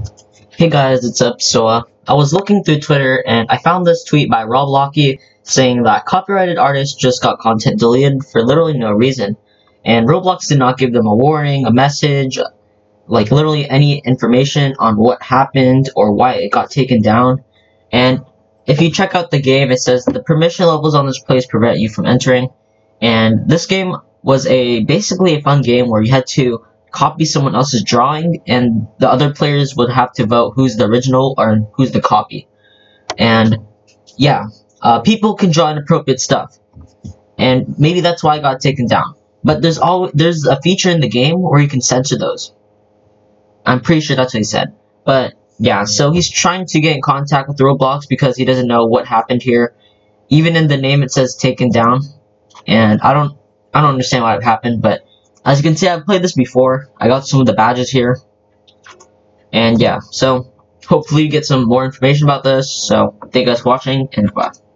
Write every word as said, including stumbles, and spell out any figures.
Hey guys, it's up. So, uh, I was looking through Twitter and I found this tweet by Rob Lockey saying that copyrighted artists just got content deleted for literally no reason. And Roblox did not give them a warning, a message, like literally any information on what happened or why it got taken down. And if you check out the game, it says the permission levels on this place prevent you from entering. And this game was a basically a fun game where you had to copy someone else's drawing, and the other players would have to vote who's the original or who's the copy. And yeah, uh, people can draw inappropriate stuff, and maybe that's why it got taken down. But there's all there's a feature in the game where you can censor those. I'm pretty sure that's what he said. But yeah, so he's trying to get in contact with Roblox because he doesn't know what happened here. Even in the name it says taken down, and I don't I don't understand why it happened, but as you can see, I've played this before. I got some of the badges here. And yeah, so hopefully you get some more information about this. So thank you guys for watching, and goodbye.